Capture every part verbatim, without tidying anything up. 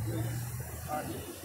Uh,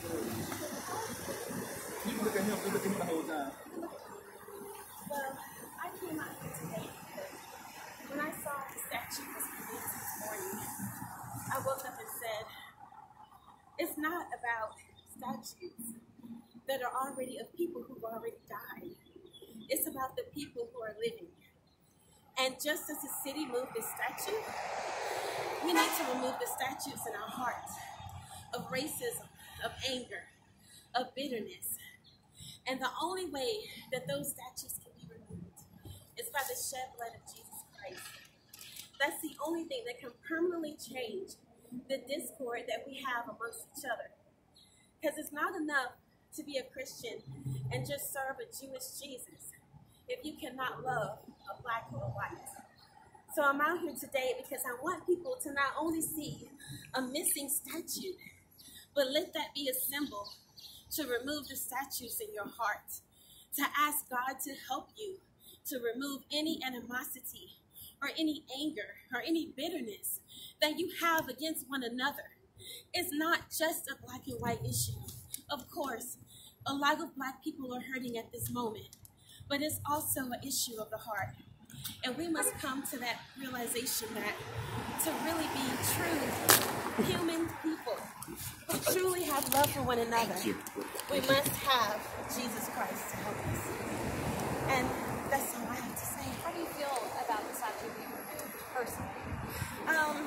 you can look at him, you look at him the whole time. Well, I came out here today because when I saw the statue was released this morning, I woke up and said, it's not about statues that are already of people who've already died. It's about the people who are living. And just as the city moved this statue, we need to remove the statues in our hearts of racism, of anger, of bitterness. And the only way that those statues can be removed is by the shed blood of Jesus Christ. That's the only thing that can permanently change the discord that we have amongst each other. Because it's not enough to be a Christian and just serve a Jewish Jesus if you cannot love a black or a white. So I'm out here today because I want people to not only see a missing statue, but let that be a symbol to remove the statues in your heart, to ask God to help you to remove any animosity or any anger or any bitterness that you have against one another. It's not just a black and white issue. Of course, a lot of black people are hurting at this moment, but it's also an issue of the heart. And we must come to that realization that to really be true human people who truly have love for one another, we must have Jesus Christ to help us. And that's all I have to say. How do you feel about the statue being removed personally? Um,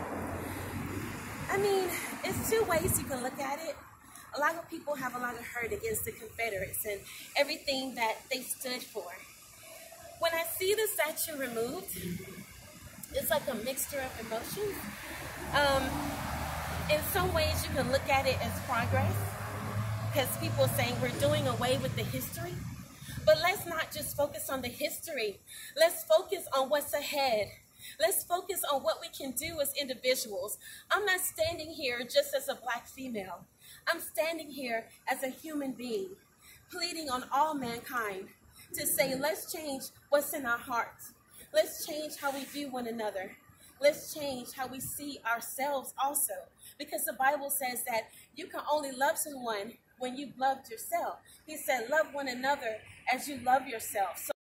I mean, it's two ways you can look at it. A lot of people have a lot of hurt against the Confederates and everything that they stood for. When I see the statue removed, it's like a mixture of emotions. Um, in some ways, you can look at it as progress, because people are saying we're doing away with the history. But let's not just focus on the history. Let's focus on what's ahead. Let's focus on what we can do as individuals. I'm not standing here just as a black female. I'm standing here as a human being, pleading on all mankind to say, let's change what's in our hearts. Let's change how we view one another. Let's change how we see ourselves also. Because the Bible says that you can only love someone when you've loved yourself. He said, love one another as you love yourself. So